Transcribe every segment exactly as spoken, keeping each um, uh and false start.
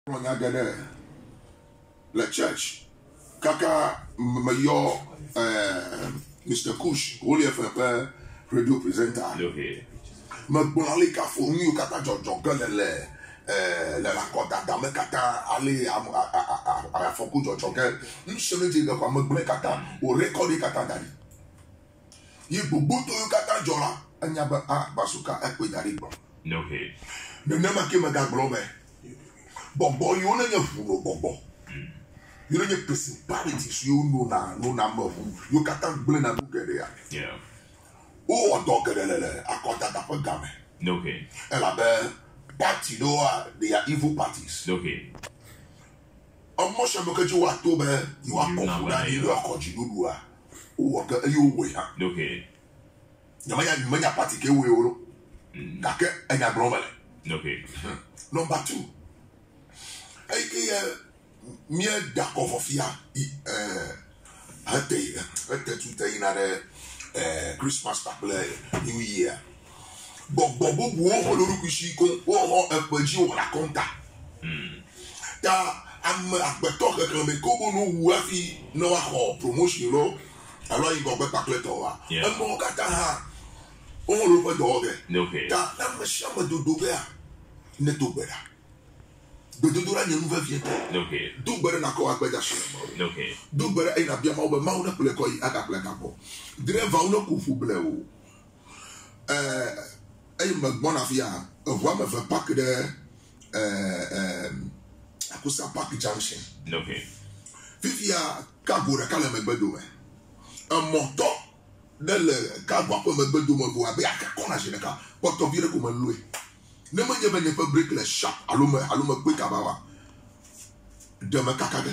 La church, Kaka Mayor, uh, Mister Kush, Holy F M radio presenter. Okay. Mais bon, les cas faut mieux kata jogger les la raconta dans mes kata aller à à à à foko jogger. Une semaine de quoi me bon kata au record kata dali. Il bobo to kata jola, anya ba a basuka e ko dali bon. Okay. Ne ne ma ke ma ga blome. Bon bon yo na nya fulo bon bon. You know your principalities you know na no number you kata blame na bugere ya. Yeah. Oh, donc, elle est à côté d'un gamin. Okay. Elle avait parti de they are evil parties. Okay. En moi, je me dis que tu as tout, ben, tu as confondé, tu as continué, tu as. Ou que you way, hein. Okay. Il y a une manière partie qui est où, où, d'accord, elle a grand malin. Okay. Number two. Et qui est mieux d'accord, Fofia, euh, un thé, un thé, tout est inarrêt. Uh, Christmas taple New Year. Bon, bon, bon, bon, on le recouche, on on un peu dit on raconte. Ta am akbeto réclamer comme nous ou afi no a promotion lo. Alors il va pas tacle toi. Un bon kata on le peut doger. Okay. Ta na me chama do doger. Ne to bera. Do do do la ne nouvelle vient. Okay. Do bera na ko akbeja shi. Okay. Do bera ina bia ma o be ma o na ple ko aka ple ka po. Driver on a coufu bleu. Euh, et me bon afia, voit me fait pas que de euh à cause ça Park Junction. Okay. Fifia Kabura kala me bedo. Un montant de le Kabwa pour me bedo me voit bien ka kona jeneka. Porto vire comme loué. Ne me yebe ne pas break le shop. Allo me allo me quick abawa. De me kakade.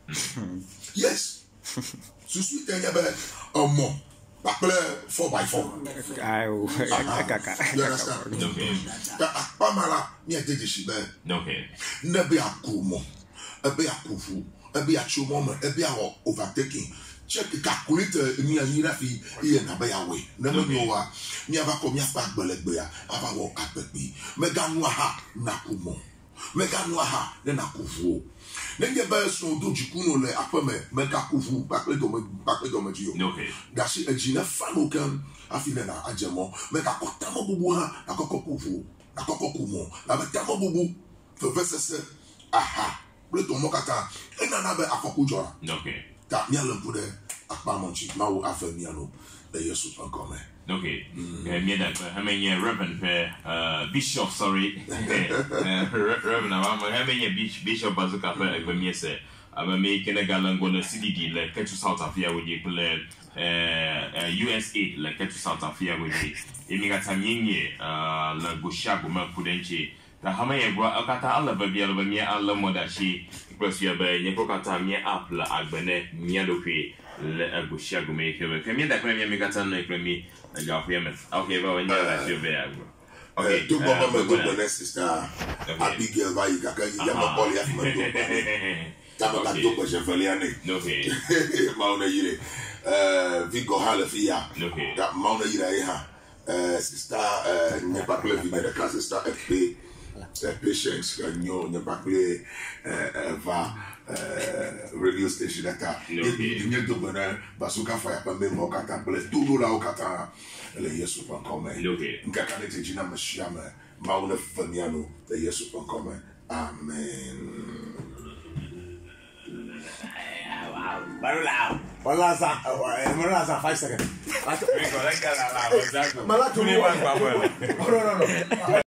Yes. Je suis un yabe un mot. four by four. Ah, oh, you understand? Okay. Pamala, mi a dit ici, ben. Okay. Ne be a kumo, e be a kufu, e be a chumom, e be a overtaking. Check calculate mi a yira fi iye na be a we. Ne me no wa, mi ava ko mi a pa gbele gbe ya, ava wo apepi. Me ga no ha na kumo. Me ga no ha ne na kufu. Nenge ba so do jikuno le apame me ka kufu pa pe do me pa pe do me dio. Okay. Gashi ejina falo kan afile na ajemo me ka kota mo bubu ha akoko kufu akoko kumo na be tamo bubu fe verse aha ble to mo kata e na na be akoko jora. Okay. Ta mi ala pude akpa monchi ma wo afemi ano le yesu pan come. Okay. Eh mi da how many reverend uh bishop sorry. Reverend I'm how many bishop BAZUKAR FIRE egbe mi se aba me kene galango na C D D le ketu South Africa we dey play eh U S A le ketu South Africa we dey. Emi ga tamyenye uh la goshago ma kudenche. Ta how many bro akata alla ba bia ba mi alla modashi plus ya ba nye ko kata mi app la agbene mi adokwe le agoshago me kebe. Kemi da kwa mi mi kata no ekremi okay, but when you're like, you're there, bro. Okay, to go on my good sister, Abigail Vai, Kaka, Yama Poly, Tamaka Dopa Chevaliane, okay, Mauna Yire, Vigo Halafia, okay, that Mauna Yire, sister, Nepakle, the sister, F P, patience, Ganyo, Nepakle, Va. Radio station that you need to burn BAZUKAR FIRE but me mo kata place tudo la o kata le yesu pan come nkaka ne tejina mashiama mauna famiano le yesu pan come amen. Wow, barulao wala sa wala sa five seconds. Exactly. Malato ni one. No no no.